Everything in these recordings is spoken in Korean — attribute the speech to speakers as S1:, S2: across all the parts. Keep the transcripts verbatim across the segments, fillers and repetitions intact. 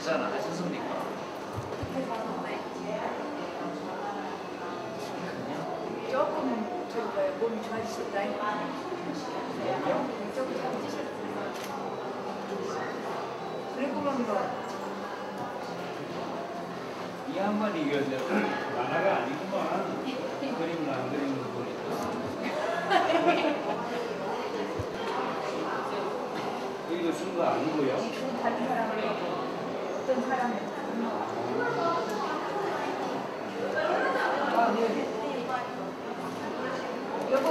S1: 식사는 하셨습니까?
S2: 조금 저희가 몸이 좋아지셨다. 조금 좋아지셨어요. 그리고만 뭐.
S1: 이 양반이 이거 만화가 아니구만. 그림을 안 그리는 거 보니까. 이거 쓴 거 아니고요?
S2: 다른 사람을 어떤 사람을 아, 네. 여보.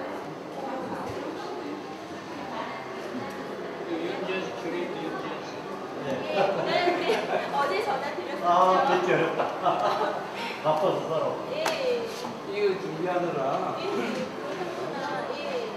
S1: 윤재수 그림도 윤재수.
S3: 네. 어제 전화 드렸어요.
S4: 아, 그렇지 어렵다. 바빠서 서로.
S3: 예.
S1: 이거 준비하느라.
S3: 예. 그렇구나. 예.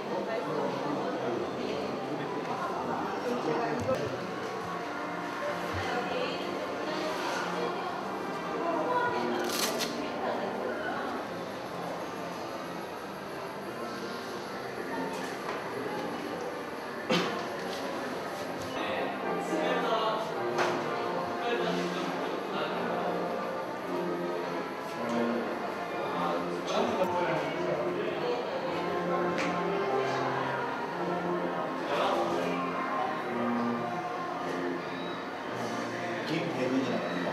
S4: 김대민이라고 합니다.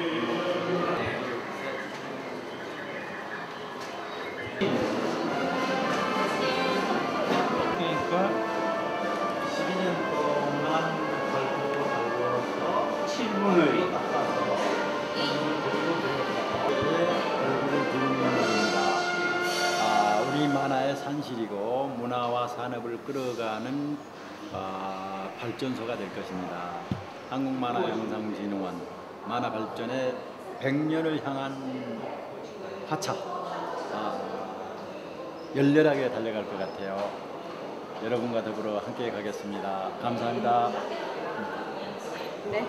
S1: 그러니까
S4: 십이 년 동안 살고 살고서
S1: 칠 분의
S4: 닦아서 얼굴을 기르는 겁니다. 아, 우리 만화의 산실이고 문화와 산업을 끌어가는 아, 발전소가 될 것입니다. 한국만화영상진흥원 만화 발전의 백 년을 향한 하차 아, 열렬하게 달려갈 것 같아요. 여러분과 더불어 함께 가겠습니다. 감사합니다.
S2: 네.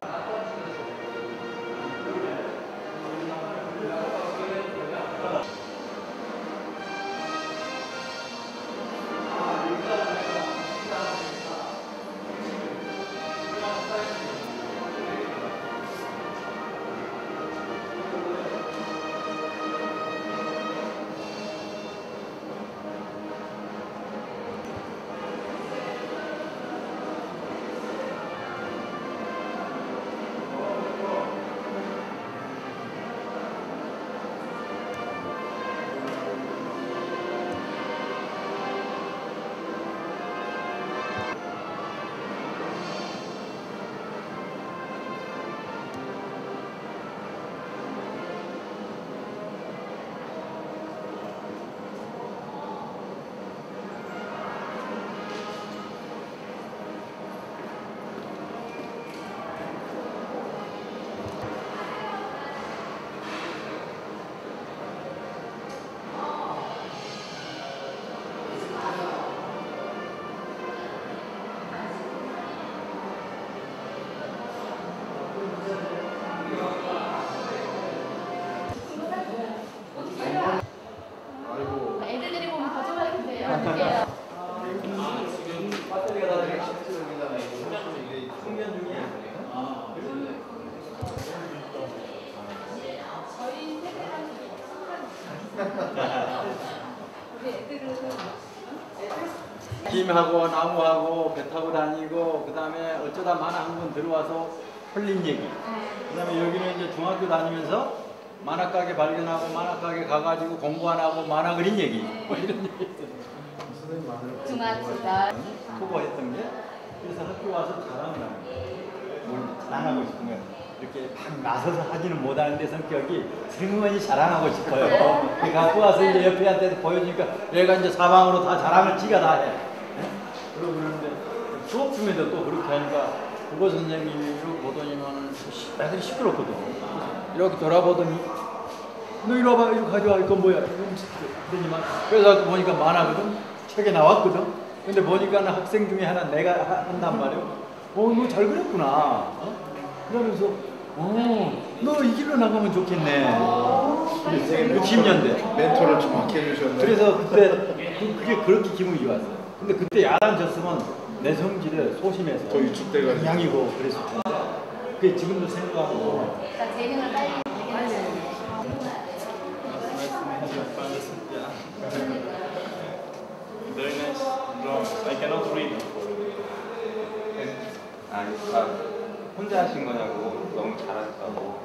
S3: 애들이 보면 거짓말인데요. 어떡해요?
S4: 배터리가 다 실질적이잖아요. 충전 중이야? 아,
S3: 저희 세대랑 우리 애들은
S4: 김하고 나무하고 배 타고 다니고 그 다음에 어쩌다 만화 한 번 들어와서 홀린 얘기. 그 다음에 여기는 이제 중학교 다니면서 만화 가게 발견하고 만화 가게 가가지고 공부 안 하고 만화 그린 얘기. 뭐 이런 얘기 있어요. 선생님 만화
S3: 중학교다.
S4: 후보했던 게 그래서 학교 와서 자랑을 하는 거예요. 뭘 자랑하고 싶은 거예요. 이렇게 막 나서서 하지는 못하는데 성격이 승원이 자랑하고 싶어요. 그 갖고 와서 이제 옆에한테 보여주니까 얘가 이제 사방으로 다 자랑을 지가 다 해. 네? 그러고 그러는데 수업 중에도 또 그렇게 하니까 국어 선생님이 보더니만 애들이 시끄럽거든. 이렇게 돌아보더니 너 이리 와봐, 이거 가져와, 이건 뭐야? 그러더니만 그래서 보니까 만화거든. 책에 나왔거든. 근데 보니까 학생 중에 하나 내가 한단 말이야. 어, 너 잘 그렸구나. 어? 그러면서 어, 너 이 길로 나가면 좋겠네. 육십 년대.
S5: 멘토를 정확히 해주셨네.
S4: 그래서 그때 그, 그게 그렇게 기분이 좋았어요. 근데 그때 야단 졌으면 내 성질을 소심해서
S5: 더 위축돼가지고.
S4: 양이고 그랬을 텐데 그게 지금도 생각하고.
S3: 자, 재능을 빨리
S5: Very nice drawings. I cannot read.
S6: 아, 아, 혼자 하신 거냐고 너무 잘하셨다고.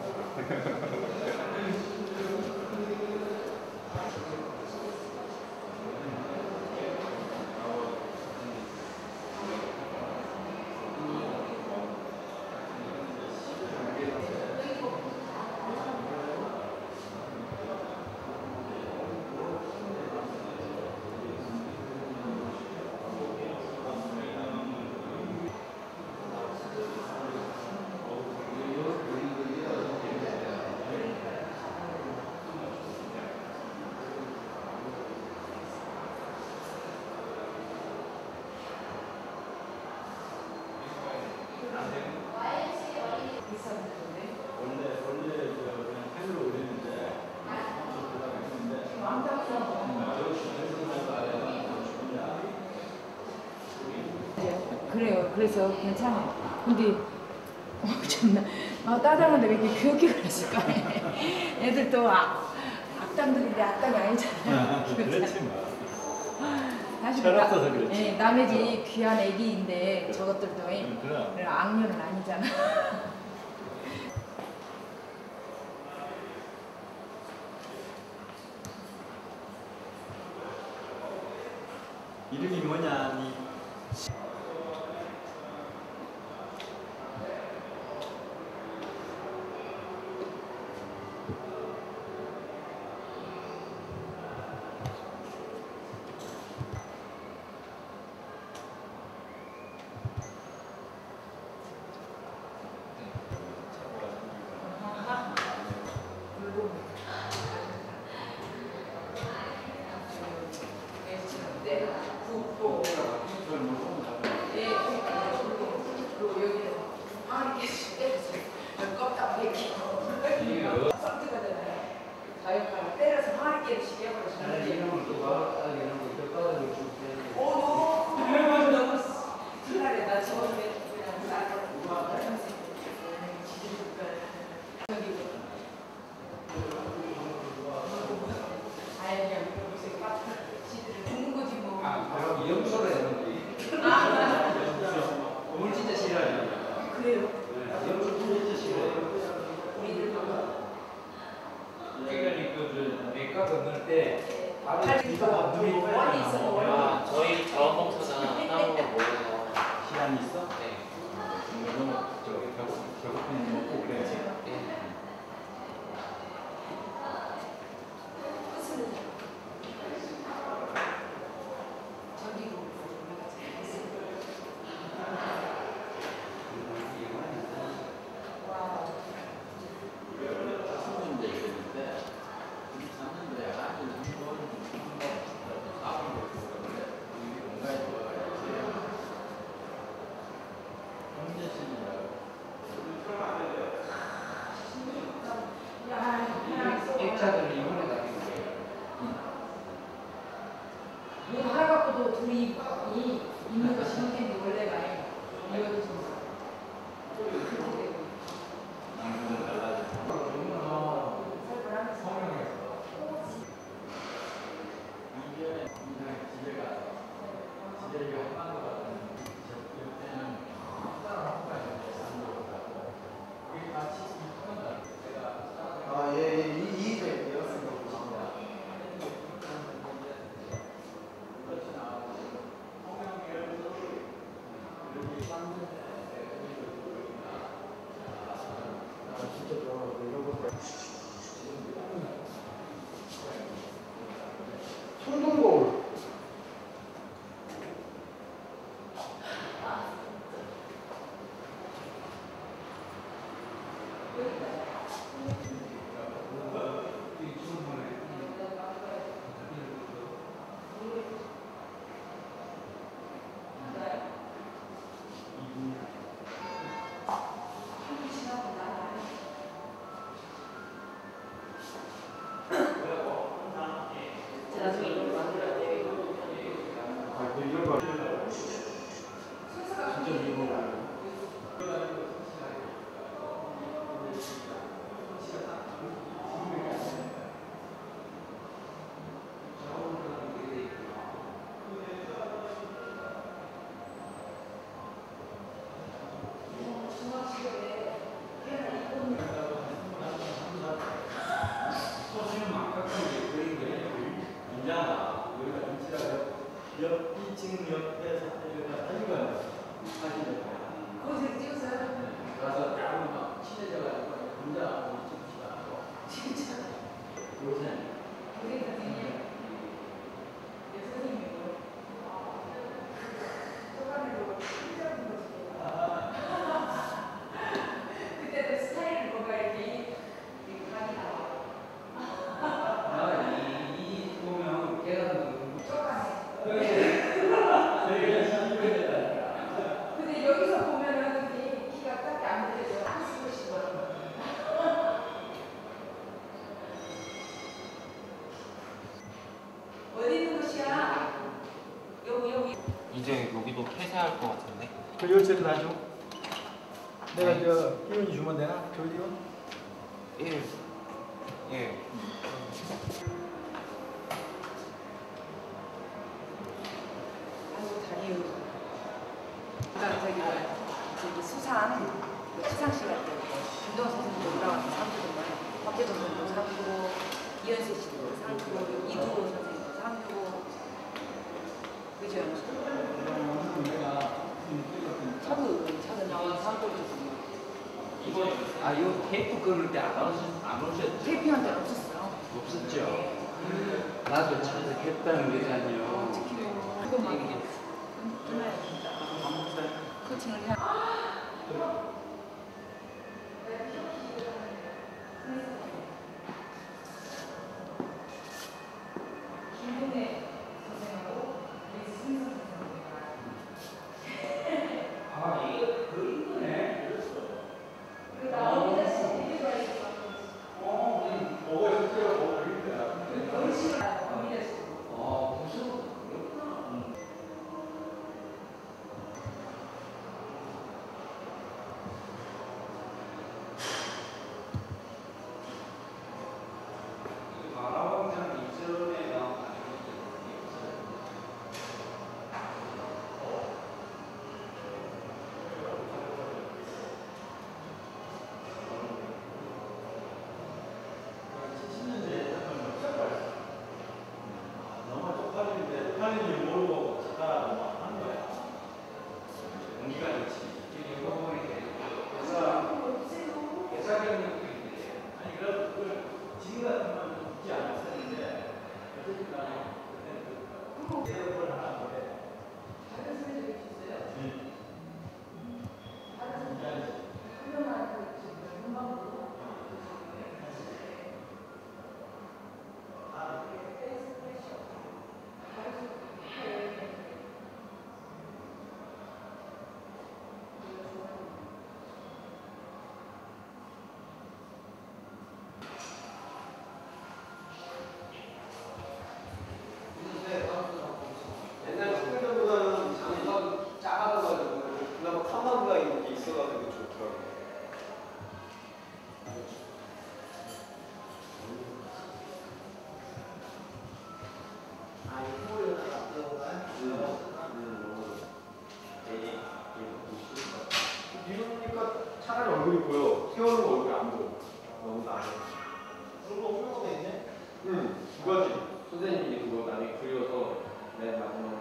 S2: 그래요. 그래서 괜찮아요. 근데 어, 참나 아, 따당한데 왜 이렇게 귀엽게 그랬을까? 애들 또 악, 악당들인데 악당이 아니잖아요.
S4: 그렇지 뭐.
S2: 사실
S4: 철없어서 그렇지.
S2: 예, 남의 집 귀한 애기인데 저것들도
S4: 응, 그럼.
S2: 악녀는 아니잖아.
S4: 이름이 뭐냐? 니
S1: 염소로 해놓은 게. 오늘 진짜 싫어요.
S2: 그래요?
S1: 염소 진짜 싫어요. 그러니까 그 내과 건널 때 바로 이거 물이
S2: 멀리 있어, 멀리.
S7: 아, 저희 자원봉사자 따로 모여서
S4: 시간 있어?
S7: 네.
S4: 너무 저기 배고픈 먹고 그래.
S7: 네.
S1: 액자들을 이번에 다 띄고
S2: 이거 하나 갖고도 둘이 이 있는 거 신경인데 원래가 이거도 좀
S8: 아, 예, 예, 이, 이 점 되었습니다. 아, 진짜 저 이런 거 청동거울.
S1: 음.
S7: 폐쇄할 것 같은데.
S4: 그 열쇠를 다 줘. 내가 저 희원이 주면 되나? 졸리원?
S7: 예. 예.
S2: 아이고 다리요. 아까 저기 저기 수상 그 수상 시간 때 김동원 선생님도 올라와서 상 주고 박재동 선생님도 상 주고 이현세 씨도 상 주고 이두호 선생님도 상 주고 그죠? 차도 차도 나와서 상도 주고.
S1: 이번 아 이거 테이프 끊을 때 안 안 오셨죠?
S2: 테이프한 데는 없었어.
S1: 없었죠. 나도 참석했다는 게잖아요.
S2: 그거 막 끊어야 된다. 코칭을 해야. 김동래 선생하고 승선
S1: 아 이거 그 이거네.
S2: 그 나오는 시
S1: 어,
S8: 먹어야 돼요. 먹어야 돼.
S1: 어 무슨 그렇구나. 마라왕장 이전에 나온
S4: 너무 쪽팔리는데 팔리지 모르고 찾아라고 막 하는 거야.
S1: 공기가 좋지. 이게 잃어버리게. 회사 회사 경력인데
S4: 아니 그래도 그 지금 같으면 있지 않았었는데 어쨌든 간에 그때는 그 에어컨 하나 보내.
S2: 다른 선생님이 있었어요?
S4: 응.
S2: 다른 선생님 한 명만 그 지금 금방으로
S8: 옛날 스크린보다는 장이 작아가지고 그나마 카마가 이렇게 있어가지고 좋더라고요. 아, 이 소리가 나쁘다고요? 비누니까 차라리 얼굴이 보여. 세월은 얼굴이 안 보여. 너무 나해. 그런 거 훌륭하게 있네? 응, 두 가지.
S5: 선생님이 그거 나중에 그려서 맨 마지막으로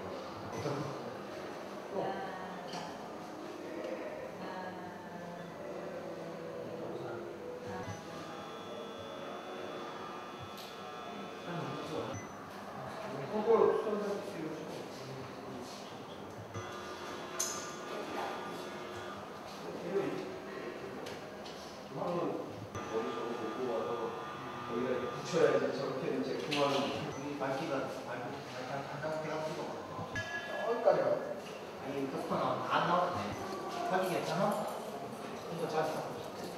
S8: 그걸 선생님
S5: 어디서 보고 와서
S8: 거기다 이렇게 붙여야지 저렇게 이제 그만 이 밝기가 밝기 약간 가깝게 필요가 없어. 여기까지 가. 아니 덕분에 안 나왔네. 하기 괜찮아? 이거 잘 써.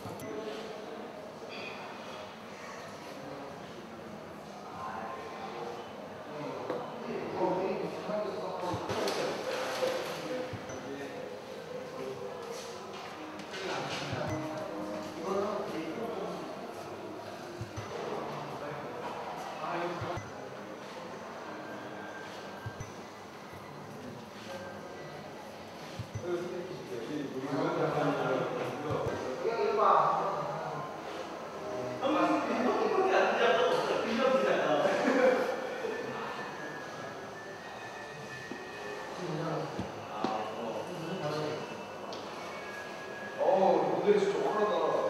S8: 어, 모델이 진짜 오래다.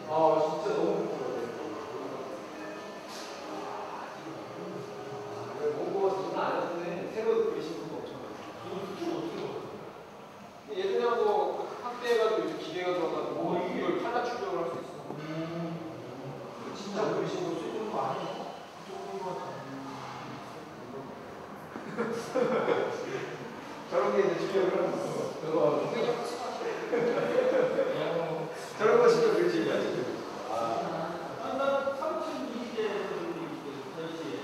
S8: 아 진짜 너무 좋더라고요. 뭔가 장난 아니었는데 새로 그리신 분도 엄청 많아요. 예전에 뭐 확대해가지고 이제 기계가 들어가지고 이걸 칼라 출력을 할 수 있어. 진짜 그리신 거 수준 거 아니야? 저런 게 이제 출력을 하는 거. 그거 저런 거 진짜 그리지 않지?
S4: 아, 삼천이 개에서 전시회.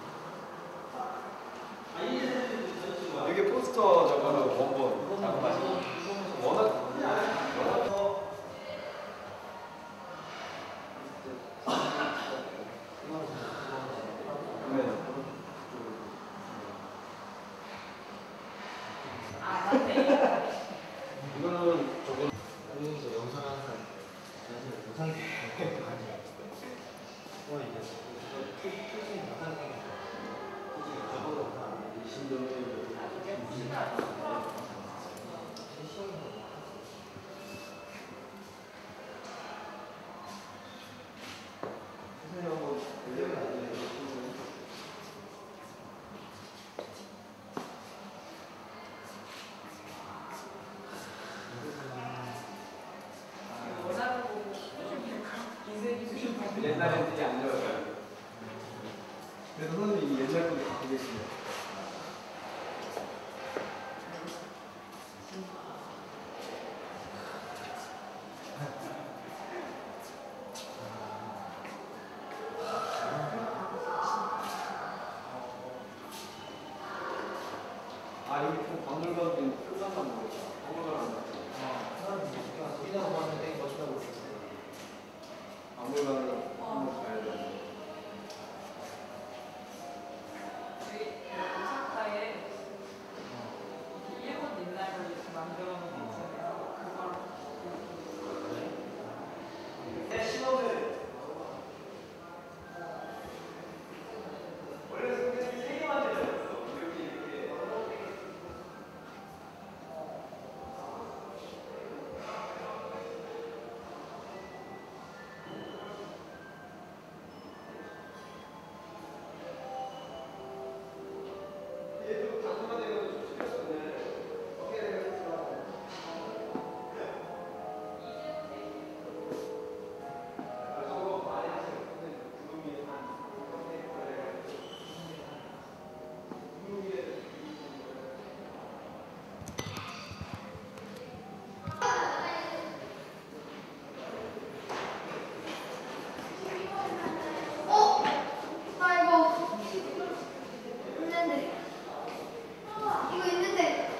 S4: 아, 이 전시가.
S8: 이게 포스터 저거로 원본 작업하시고 워낙
S2: 아 맞네.
S8: 이거는 저거
S7: 여기서 영상 하는 사람 사실 영상이 되게 많이 어 이제 표정이 영상 솔직히 저보다 다 신경을
S8: 옛날에 되게 안 좋아요. 그래서 선생님이 옛날 분들 갖고 계시네요. 아 여기 좀 박물관도 끝났나 모르겠다. 박물관 안 갔죠?
S7: 우리나라 봤는데 되게 멋있다고 그랬어요.
S8: 박물관을 한번 가야 되는데.
S2: 오사카에 일본 옛날로 이렇게 만들어 놓은 게 있잖아요. 그걸
S9: 어? 나 이거 있는데. 이거 있는데.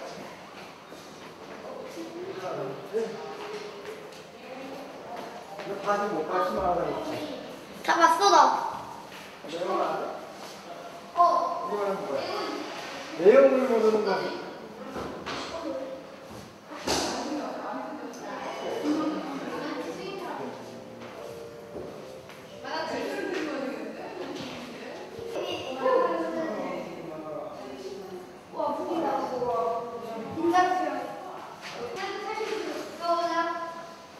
S8: 이거 다시 못 가시면 하라고.
S9: 다 봤어 나.
S8: 내용을 알아?
S9: 어.
S8: 이거는 뭐야? 내용을 모르는 거지.
S9: 와 분이다. 긴장돼요. 사실 가보자.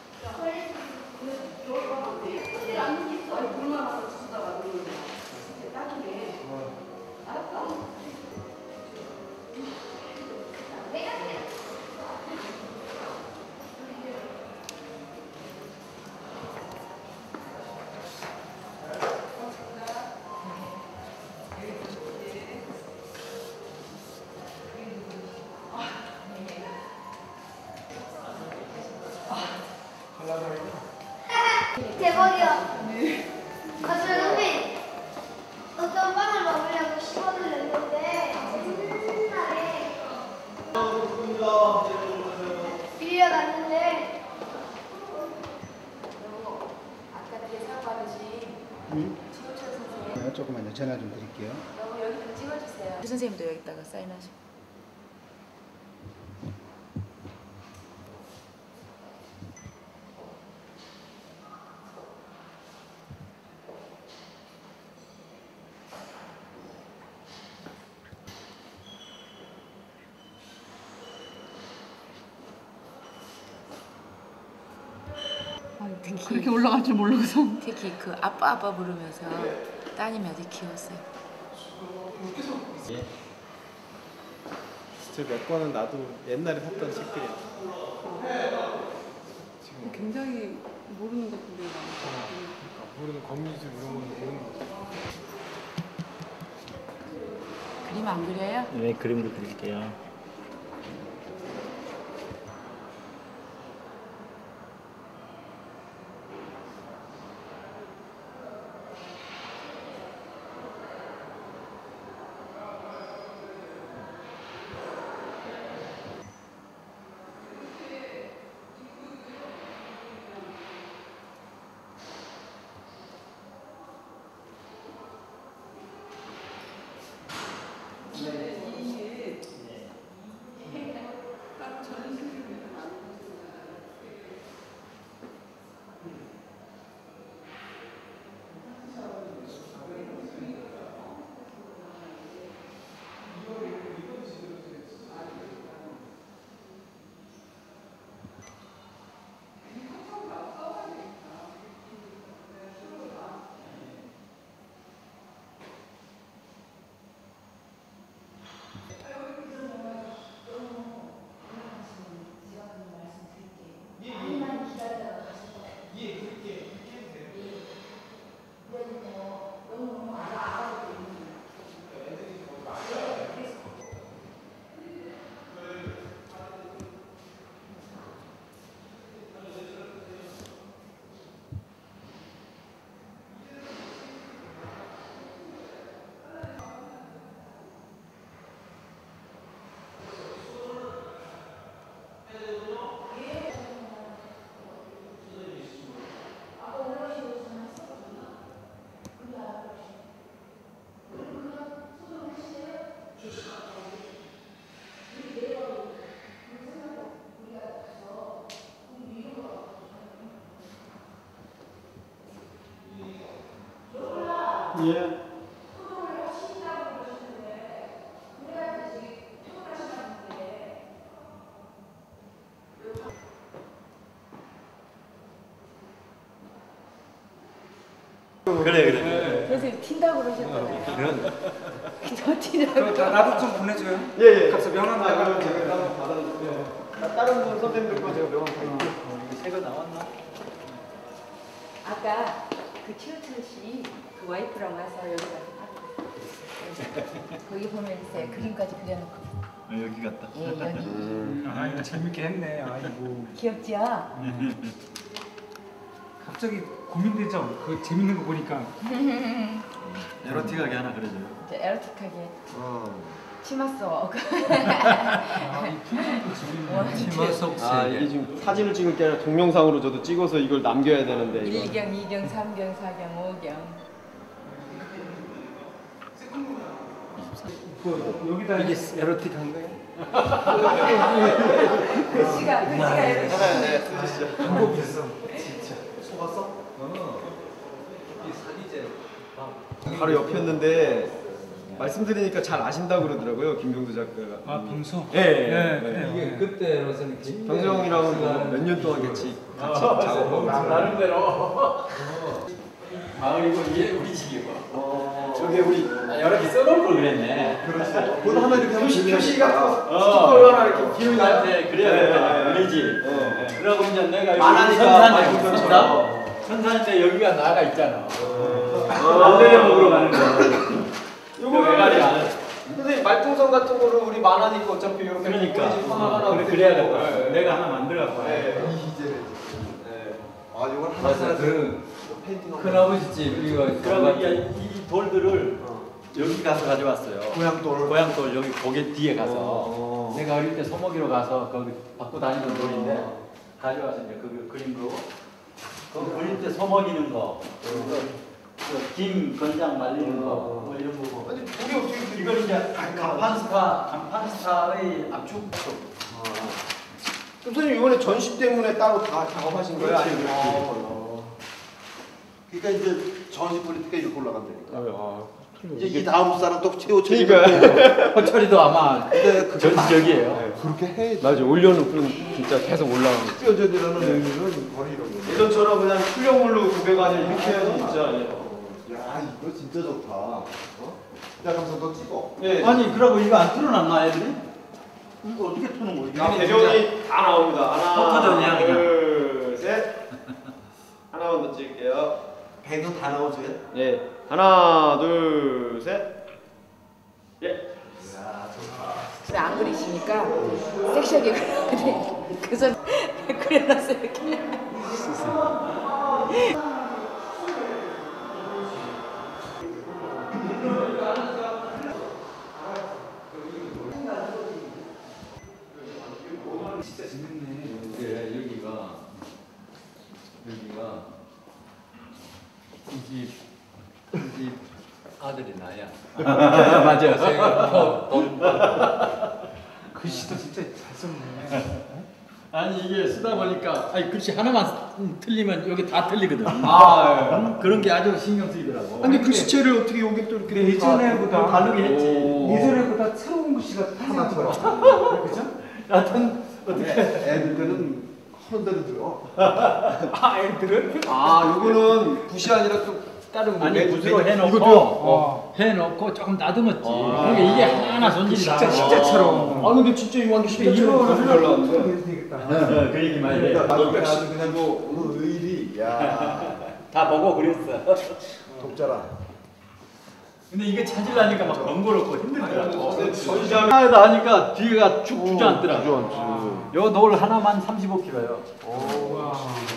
S9: 대박이야. 가수 선배, 어떤 빵을 먹으려고 십 원을 냈는데 옛날에 빌려갔는데
S2: 아까 뒤에 상 받으신 지호철 선생님.
S10: 네, 조금만요. 전화 좀 드릴게요.
S2: 너무 여기 좀 찍어주세요. 그 선생님도 여기다가 사인하시고. 아이고. 특히
S3: 그렇게 올라갈 줄 몰라서.
S2: 특히 그 아빠 아빠 부르면서 따님이 아직 귀여웠어요.
S7: 진짜 몇 권은 나도 옛날에 샀던 책들이야. 지금
S3: 굉장히 모르는 것들이 많아.
S7: 그러니까 모르는 거미줄 이런 건 모르는 거지.
S2: 그림 안 그려요?
S4: 네, 그림으로 그릴게요. 예. 그래 그래.
S2: 선생님 튄다고 그러셨잖아요. 저 튀라고.
S1: 나, 나도 좀 보내줘요.
S7: 예예.
S1: 가서 명함 나가면
S7: 제가 따로 받아줄게요. 다른 분 선생님들 거 제가 명함 드릴게요.
S4: 이거 새거 나왔나?
S2: 아까 그 최우철 씨그 와이프랑 와서 여기 가서 봤어요. 거기 보면 있어요. 그림까지 그려놓고.
S4: 아, 여기 같다.
S2: 예, 여기.
S1: 아 이거 재밌게 했네. 아이고.
S2: 귀엽지요?
S1: 갑자기 고민되죠. 그 재밌는 거 보니까.
S4: 에로틱하게 하나 그려줘요.
S2: 이제 에로틱하게.
S7: 어.
S2: 치마 속.
S1: 아이 풍선도 재밌네.
S4: 치마 속
S7: 아 이게 지금 사진을 찍을 게 아니라 동영상으로 저도 찍어서 이걸 남겨야 되는데. 이거.
S2: 일 경, 이 경, 삼 경, 사 경, 오 경.
S1: 그 여기다
S7: 이게 에로틱한 거예요?
S2: 글씨가 글씨가 에로틱.
S7: 네, 쓰시죠.
S1: 방법 있어.
S7: 속았어?
S1: 어. 이 사기제.
S7: 바로 옆이었는데 말씀드리니까 잘 아신다고 그러더라고요 김병도 작가가.
S1: 아 평소?
S7: 예, 예,
S1: 네,
S7: 예.
S1: 그래요.
S5: 이게 그때로서는 굉장히
S7: 병정이랑은 몇 년 동안 같이 같이 작업하고
S5: 나름대로
S4: 아 이거 이게 우리 집이야.
S7: 어, 저게 우리
S4: 아, 여러 개 써놓을 걸 그랬네.
S7: 그렇지. 그거 하나 이렇게 표시 표시 같은 거
S4: 어.
S7: 스티커 하나 이렇게 기울여.
S4: 나한테 그래야
S7: 네,
S4: 우리 집.
S7: 네.
S4: 네. 그러고 이제 내가 여기
S7: 만화니까
S4: 선산에
S7: 말고
S4: 선산. 선산인데 여기가 나가 있잖아.
S7: 어.
S4: 안내려 먹으러 가는 거야.
S7: 요거
S4: 왜 말이 안 해?
S7: 선생님 말풍선 같은 거를 우리 만화니까 어차피 이렇게
S4: 그러니까
S7: 우리 집 하나 하나
S4: 그래 그래야겠다. 내가 하나 만들어 갖고.
S7: 네. 이제는 네. 아 이걸 하나
S5: 맞아.
S7: 하나
S5: 그
S7: 페인팅
S5: 큰아버지 집 이거
S4: 그러고 이, 이 돌들을 여기 가서 가져왔어요.
S7: 고향돌.
S4: 고향돌 여기 고개 뒤에 가서
S7: 어.
S4: 내가 어릴 때 소먹이로 가서 거기 받고 다니던 돌인데 가져와서 이제 그 그림 그리고 그 어릴 때 소먹이는 거, 그 김 건장 말리는 거, 뭐 이런 거.
S7: 아니 그게 어떻게
S4: 이걸 이제 간판스타 간판스타의 압축.
S7: 그럼 선생님 이번에 전시 때문에 따로 다 작업하신 거예요?
S4: 그렇지,
S7: 아니면
S4: 그렇지.
S7: 어.
S10: 그러니까 이제 전시 퀄리티가 이렇게 올라간다니까.
S7: 아,
S10: 이제 이 다음 사람 또 최호철이
S7: 그러니까
S4: 허철이도 아마
S10: 근데 그게
S4: 전지적이에요.
S10: 그렇게 해.
S7: 맞아 올려놓고 진짜 계속 올라가고.
S10: 띄어져지라는 의미는 거의 이런 거.
S7: 예전처럼
S5: 이거는 그냥 출력물로 구배가 아니라 이렇게 해야지 진짜.
S10: 야 이거 진짜 좋다. 어? 야 감사 너 찍어.
S5: 예.
S4: 아니 그러고 이거 안 틀어놨나 애들이? 이거 어떻게 트는 거야?
S5: 아, 대전이 다 나옵니다. 하나,
S4: 포커전이야, 그냥.
S5: 둘, 셋. 하나만 더 찍을게요.
S10: 배도 다 나오지?
S5: 예. 하나, 둘, 셋. 예.
S10: 야 좋다.
S2: 왜 안 그리시니까 섹시하게 그려야 돼. 그래서 그려놨어요 이렇게.
S4: 네, 여기가 여기가 이 집 이 집 아들이 나야. 맞아요. 돈.
S8: 글씨도 진짜 잘 썼네.
S4: 아니 이게 쓰다 보니까 아니 글씨 하나만 틀리면 여기 다 틀리거든.
S5: 아,
S4: 음, 그런 게 아주 신경 쓰이더라고.
S5: 근데 글씨체를 어떻게 여기 또 이렇게
S8: 예전에보다
S4: 다르게 했지.
S8: 예전에보다 새로운 글씨가 하나 들어. 그죠?
S4: 하여튼 어떻게
S10: 애들 때는 하는 대로 들어.
S8: 아 애들은?
S5: 아, 요거는 붓이 아니라 또 다른 거.
S4: 아니 붓으로 해놓고
S8: 어.
S4: 해놓고 조금 다듬었지.
S5: 아.
S4: 그러니까 이게 하나하나 손질이
S8: 진짜
S4: 다.
S8: 십자처럼.
S5: 아, 근데 진짜 이거 완전 십자처럼
S8: 이거는
S5: 잘 나왔는데.
S8: 해도 되겠다.
S4: 어, 그 얘기 많이 해.
S10: 그러니까 나도 아주 그냥 뭐 의리. 야
S4: 다 보고 그랬어.
S10: 독자라.
S4: 근데 이게 찾으려니까 막 번거롭고 힘들더라고.
S5: 전시장
S4: 하나에다 하니까 뒤가 쭉 주저앉더라고. 요 돌 하나만 삼십오 킬로예요.
S8: 와.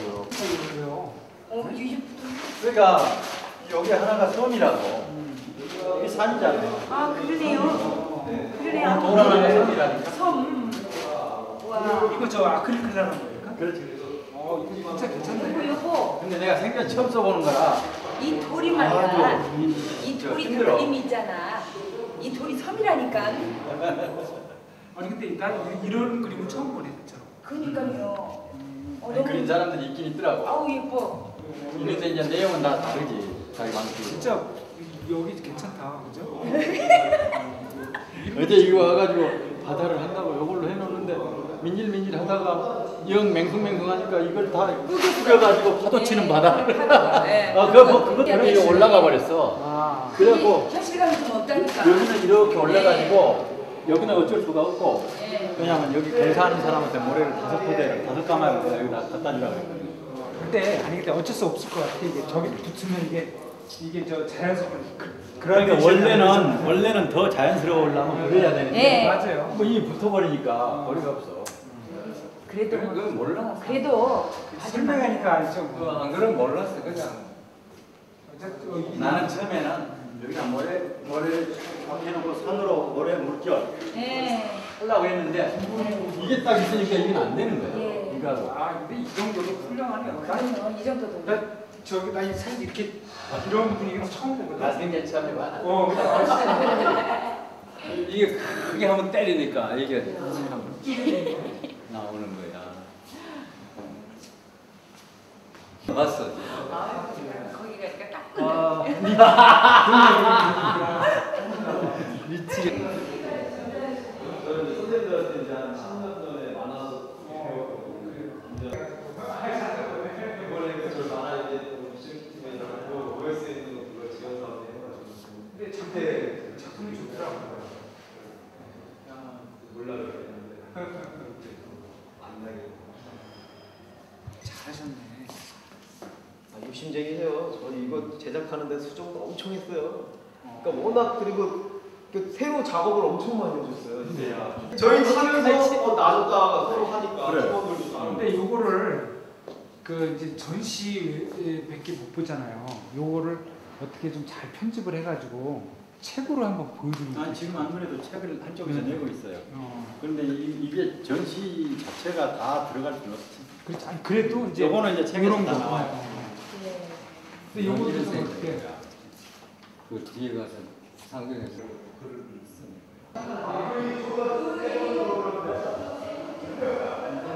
S2: 어, 유십.
S4: 그러니까 여기 하나가 섬이라고. 여기 산이잖아.
S2: 아 그러네요. 그러네요.
S4: 돌 하나가 섬이라니까.
S2: 섬. 와.
S8: 이거 저 아크릴 컬러라는 거니까?
S4: 그렇지.
S8: 어 이거 진짜 괜찮네.
S2: 그리고 요거
S4: 근데 내가 생전 처음 써보는 거라.
S2: 이 돌이 말이야.
S4: 이,
S2: 이
S4: 저
S2: 돌이
S4: 힘들어.
S2: 그림이 있잖아. 이 돌이 섬이라니까.
S8: 아니 근데 나 이- 이런 그림은 처음 보네 진짜.
S2: 그러니까요. 어,
S4: 아니, 그린 사람들이 있긴 있더라고.
S2: 아우 예뻐.
S4: 근데 이제 내용은 다 다르지. 자기 방식이.
S8: 진짜 여기 괜찮다, 그죠?
S4: 어제 이거 와가지고 바다를 한다고 이걸로 해놓는데 민질민질 하다가 영 맹숭맹숭하니까 이걸 다 뿌려가지고 파도 치는 바다.
S2: 네.
S4: 아 그거 뭐 그거 때문에 이거 올라가 버렸어.
S8: 아.
S4: 그래갖고
S2: 현실감이 좀 없다니까.
S4: 여기는 이렇게 올라가지고 여기는 어쩔 수가 없고
S2: 네.
S4: 왜냐면 여기 공사하는 사람한테 모래를 다섯 포대를 다섯 가마를 여기다 갖다 주라고 했거든.
S8: 근데 아니 근데 어쩔 수 없을 것 같아. 이게 저기 붙으면 이게 이게 저 자연스럽게 그-
S4: 그러니까
S8: 그라데이션이 안
S4: 원래는
S8: 되잖아요.
S4: 원래는 더 자연스러우려면 그래야 되는데
S2: 네.
S8: 맞아요.
S4: 뭐 이미 붙어버리니까 머리가 없어.
S2: 그래도 뭐-
S4: 그건 몰라.
S2: 그래도
S8: 설명하니까 알죠.
S4: 어, 안 그러면 몰랐어 그냥.
S8: 어쨌든 어, 이-
S4: 나는 처음에는 여기다 모래 모래를 쫙 해놓고 손으로 모래 물결
S2: 네.
S4: 하려고 했는데 이게 딱 있으니까 이게 안 되는 거야.
S2: 예.
S4: 이거 하고.
S8: 아 근데 이 정도로 훌륭하네요.
S2: 그럼요. 이 정도도.
S8: 나 저기 나이 사진 이렇게 이런 분위기는 처음 보거든.
S4: 나생긴 처음에 많아.
S8: 어, 근데
S1: 이게 크게 한번 때리니까 이게 참
S4: 나오는 거야.
S1: 봤어.
S2: 아, 거기가 이렇게 딱.
S4: 아,
S5: 저는 선생님들한테 이제 한 십 년 전에 만화서 이번에 그걸 만화 이제 미술팀에서 오에스에 있는 그걸 지원 사업에 해가지고
S8: 근데 작품 작품이 좋더라고요.
S5: 몰라요 했는데 안 나게
S8: 잘하셨네.
S5: 아, 욕심쟁이세요. 저는 이거 제작하는데 수정도 엄청 했어요. 그러니까 워낙 그리고 그 새로 작업을 엄청 많이 해줬어요. 진짜. 저희 하면서 어, 나눴다가 서로 하니까
S4: 그래.
S5: 직원들도 나누고.
S8: 근데 요거를 그 이제 전시밖에 못 보잖아요. 요거를 어떻게 좀 잘 편집을 해가지고 책으로 한번 보여주는
S4: 난 지금 안 그래도 책을 한쪽에서
S8: 음.
S4: 내고 있어요.
S8: 어.
S4: 그런데 이, 이게 전시 자체가 다 들어갈 수는 없지.
S8: 그렇지. 아니 그래도 이제
S4: 요거는 이제 책에서
S8: 이런
S4: 다
S8: 거.
S4: 나와요.
S2: 네.
S8: 근데 요거도
S4: 이런
S8: 좀
S4: 색.
S8: 어떻게?
S1: 그 뒤에 가서 상경에서 글을 쓰는 거예요.